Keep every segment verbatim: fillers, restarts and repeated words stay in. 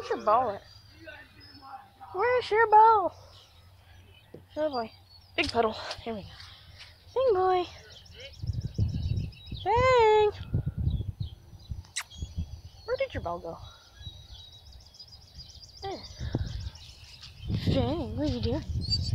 Where's your ball at? Where's your ball? Oh boy. Big puddle. Here we go. Big boy. Fang! Where did your ball go? Eh. Fang, what are you doing?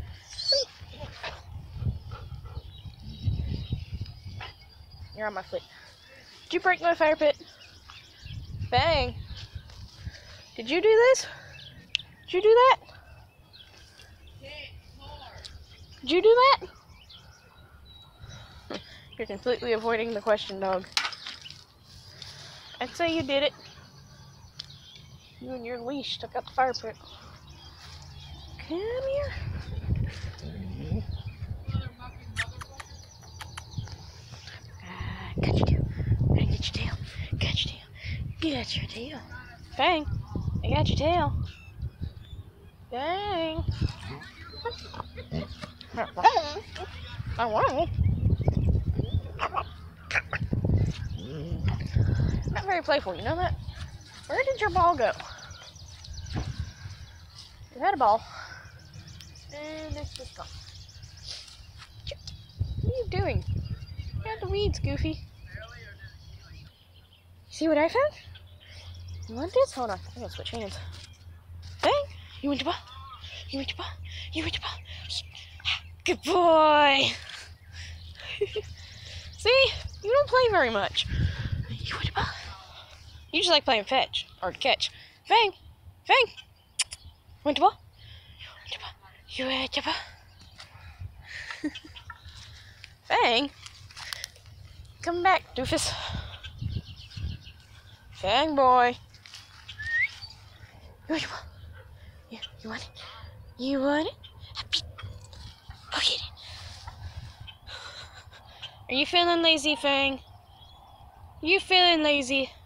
You're on my foot. Did you break my fire pit? Fang! Did you do this? Did you do that? Did you do that? You're completely avoiding the question, dog. I'd say you did it. You and your leash took out the fire pit. Come here. Ah, got your tail. Gotta get your tail. Got your tail. Get your tail. Fang, I got your tail. Dang. I won't. Not very playful, you know that? Where did your ball go? You had a ball. And it's just gone. What are you doing? Get out the weeds, Goofy. See what I found? You want this? Hold on. I gotta switch hands. Fang, you want your ball? You want your ball? You want your ball? Good boy. See? You don't play very much. You want your ball? You just like playing fetch or catch. Fang, Fang. Want your ball? You want your ball? Fang, come back, doofus. Fang boy. You want your ball? Yeah, you want it? You want it? Happy. Go get it. Are you feeling lazy, Fang? You feeling lazy?